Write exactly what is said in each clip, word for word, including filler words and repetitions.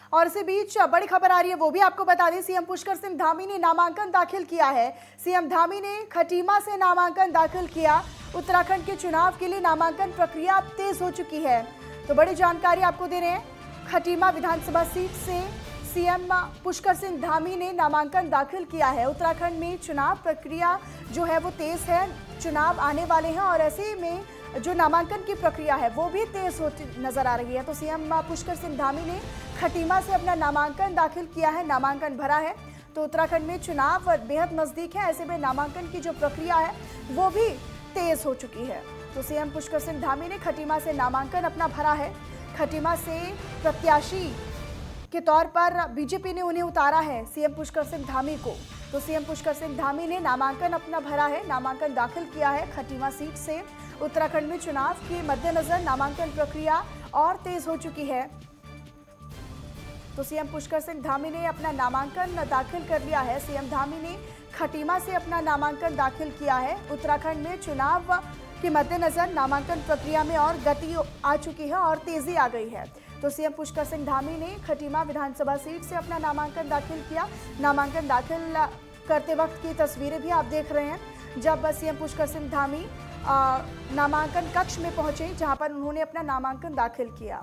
और इसी बीच बड़ी खबर आ रही है, वो भी आपको बता दें। सीएम पुष्कर सिंह धामी ने नामांकन दाखिल किया है। सीएम धामी ने खटीमा से नामांकन दाखिल किया। उत्तराखंड के चुनाव के लिए नामांकन प्रक्रिया अब तेज हो चुकी है। तो बड़ी जानकारी आपको दे रहे हैं। खटीमा विधानसभा सीट से सीएम पुष्कर सिंह धामी ने नामांकन दाखिल किया है। उत्तराखंड में चुनाव प्रक्रिया जो है वो तेज है। चुनाव आने वाले हैं और ऐसे में जो नामांकन की प्रक्रिया है वो भी तेज होती नजर आ रही है। तो सीएम पुष्कर सिंह धामी ने खटीमा से अपना नामांकन दाखिल किया है, नामांकन भरा है। तो उत्तराखंड में चुनाव बेहद नजदीक है, ऐसे में नामांकन की जो प्रक्रिया है वो भी तेज हो चुकी है। तो सीएम पुष्कर सिंह धामी ने खटीमा से नामांकन अपना भरा है। खटीमा से प्रत्याशी के तौर पर बीजेपी ने उन्हें उतारा है, सीएम पुष्कर सिंह धामी को। तो सीएम पुष्कर सिंह धामी ने नामांकन अपना भरा है, नामांकन दाखिल किया है खटीमा सीट से। उत्तराखंड में चुनाव के मद्देनजर नामांकन प्रक्रिया और तेज हो चुकी है। तो सीएम पुष्कर सिंह धामी ने अपना नामांकन दाखिल कर लिया है। सीएम धामी ने खटीमा से अपना नामांकन दाखिल किया है। उत्तराखंड में चुनाव के मद्देनजर नामांकन प्रक्रिया में और गति आ चुकी है और तेजी आ गई है। तो सीएम पुष्कर सिंह धामी ने खटीमा विधानसभा सीट से अपना नामांकन दाखिल किया। नामांकन दाखिल करते वक्त की तस्वीरें भी आप देख रहे हैं, जब सीएम पुष्कर सिंह धामी नामांकन कक्ष में पहुंचे, जहां पर उन्होंने अपना नामांकन दाखिल किया।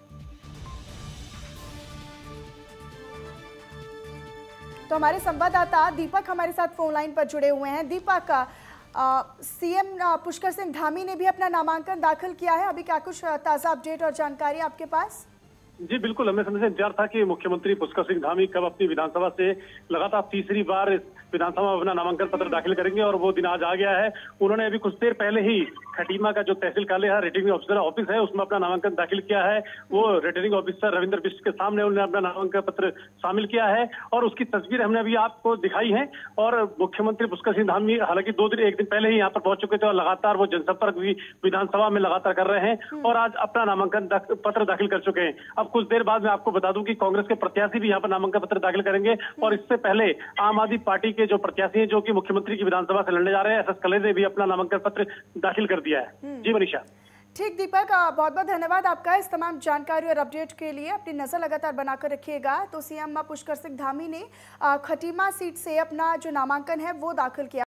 तो हमारे संवाददाता दीपक हमारे साथ फोन लाइन पर जुड़े हुए हैं। दीपक, सीएम पुष्कर सिंह धामी ने भी अपना नामांकन दाखिल किया है, अभी क्या कुछ ताजा अपडेट और जानकारी आपके पास? जी बिल्कुल, हमें समझ से इंतजार था कि मुख्यमंत्री पुष्कर सिंह धामी कब अपनी विधानसभा से लगातार तीसरी बार विधानसभा में अपना नामांकन पत्र दाखिल करेंगे और वो दिन आज आ गया है। उन्होंने अभी कुछ देर पहले ही खटीमा का जो तहसील कार्यालय है, रिटर्निंग ऑफिसर ऑफिस है, उसमें अपना नामांकन दाखिल किया है। वो रिटर्निंग ऑफिसर रविंद्र बिष्ट के सामने उन्होंने अपना नामांकन पत्र शामिल किया है और उसकी तस्वीर हमने अभी आपको दिखाई है। और मुख्यमंत्री पुष्कर सिंह धामी हालांकि दो दिन एक दिन पहले ही यहाँ पर पहुंच चुके थे और लगातार वो जनसंपर्क भी विधानसभा में लगातार कर रहे हैं और आज अपना नामांकन पत्र दाखिल कर चुके हैं। अब कुछ देर बाद मैं आपको बता दूं कि कांग्रेस के प्रत्याशी भी यहाँ पर नामांकन पत्र दाखिल करेंगे और इससे पहले आम आदमी पार्टी के जो प्रत्याशी हैं जो कि मुख्यमंत्री की विधानसभा से लड़ने जा रहे हैं, एस एस कलेज ने भी अपना नामांकन पत्र दाखिल कर दिया है। जी मनीषा। ठीक दीपक, बहुत बहुत धन्यवाद आपका इस तमाम जानकारी और अपडेट के लिए। अपनी नजर लगातार बनाकर रखिएगा। तो सीएम पुष्कर सिंह धामी ने खटीमा सीट से अपना जो नामांकन है वो दाखिल किया।